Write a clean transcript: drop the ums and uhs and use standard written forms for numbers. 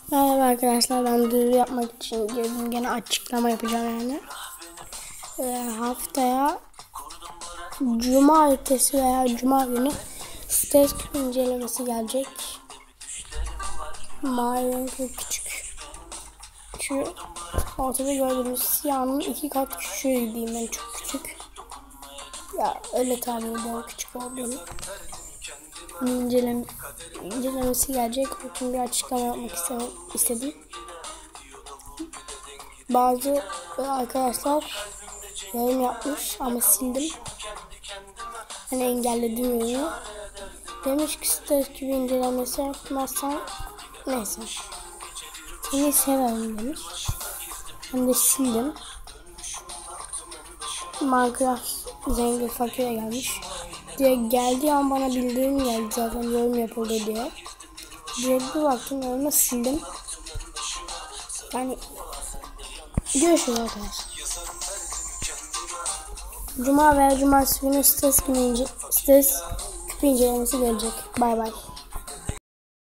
Merhaba arkadaşlar, ben duyuru yapmak için girdim. Gene açıklama yapacağım yani. Haftaya Cuma ertesi veya Cuma günü stres incelemesi gelecek. Mavi küçük. Şu ortada gördüğünüz siyahın 2 kat küçüğü diyeyim, ben çok küçük. Ya öyle tahmin ediyorum küçük olduğunu. İncelemesi gelecek. Bugün bir açıklama yapmak istedim. Bazı arkadaşlar yorum yapmış ama sildim. Hani engelledim yorunu. Demiş ki stres gibi incelemesi yapmazsan neyse. Seni severim demiş. Ben de sildim. Minecraft zengin fakire gelmiş. Diye geldiği an bana bildirim geldi, zaten yorum yapıldı diye. Direkt bir baktım, yoruma sildim. Yani görüşürüz arkadaşlar. Cuma veya cumartesi günü stres küpü incelemesi gelecek. Bay bay.